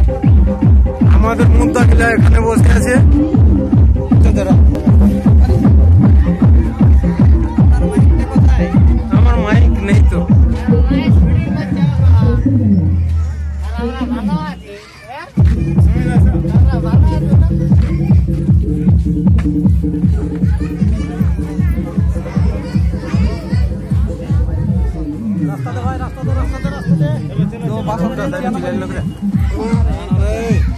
আমাদের মুদ্দাকিলা এখানে বসে আছে। আমার মাইক নেই তো। রাস্তাতে ভাই, রাস্তাতে।